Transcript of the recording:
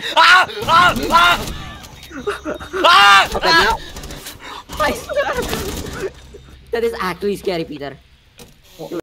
Ah! Ah! Ah! Ah! Okay, now. I swear. That is actually scary, Peter.